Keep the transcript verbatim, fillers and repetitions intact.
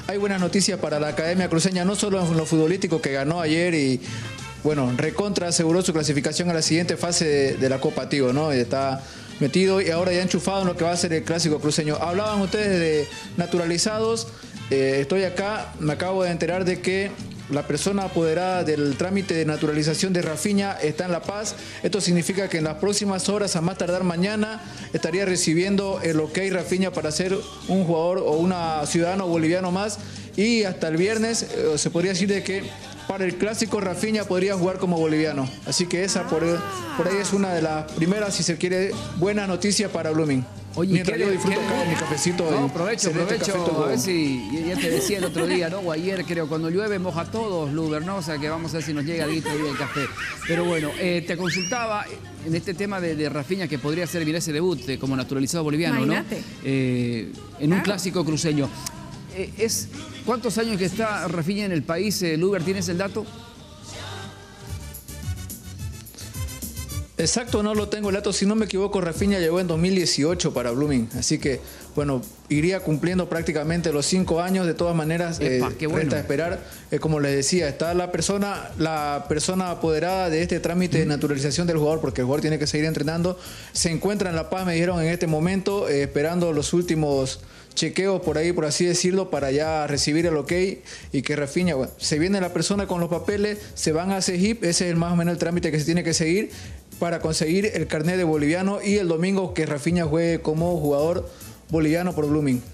hay buenas noticias para la Academia Cruceña, no solo en lo futbolístico que ganó ayer y, bueno, recontra aseguró su clasificación a la siguiente fase de, de la Copa Tigo, ¿no? Y está metido y ahora ya enchufado en lo que va a ser el Clásico Cruceño. Hablaban ustedes de naturalizados, eh, estoy acá, me acabo de enterar de que la persona apoderada del trámite de naturalización de Rafinha está en La Paz. Esto significa que en las próximas horas, a más tardar mañana, estaría recibiendo el ok Rafinha para ser un jugador o un ciudadano boliviano más. Y hasta el viernes eh, se podría decir de que para el Clásico Rafinha podría jugar como boliviano. Así que esa por, por ahí es una de las primeras, si se quiere, buenas noticias para Blooming. Oye, mientras ¿qué, yo disfruto qué, acá de mi cafecito. No, aprovecho, aprovecho, café a ver si, ya te decía el otro día, ¿no? O ayer creo, cuando llueve moja todos, Luber, ¿no? O sea que vamos a ver si nos llega el día el café. Pero bueno, eh, te consultaba en este tema de, de Rafinha, que podría ser, mira, ese debut eh, como naturalizado boliviano, Imagínate. ¿no? Eh, en claro. un Clásico cruceño. Eh, es, ¿Cuántos años que está Rafinha en el país, eh, Luber? ¿Tienes el dato? Exacto, no lo tengo el dato. Si no me equivoco, Rafinha llegó en dos mil dieciocho para Blooming. Así que, bueno, iría cumpliendo prácticamente los cinco años. De todas maneras, Epa, eh, bueno. resta esperar. Eh, como les decía, está la persona, la persona apoderada de este trámite de naturalización del jugador, porque el jugador tiene que seguir entrenando. Se encuentra en La Paz, me dijeron, en este momento, eh, esperando los últimos chequeos por ahí, por así decirlo, para ya recibir el ok y que Rafinha, bueno, se viene la persona con los papeles, se van a CEGIP, ese es el más o menos el trámite que se tiene que seguir para conseguir el carnet de boliviano y el domingo que Rafinha juegue como jugador boliviano por Blooming.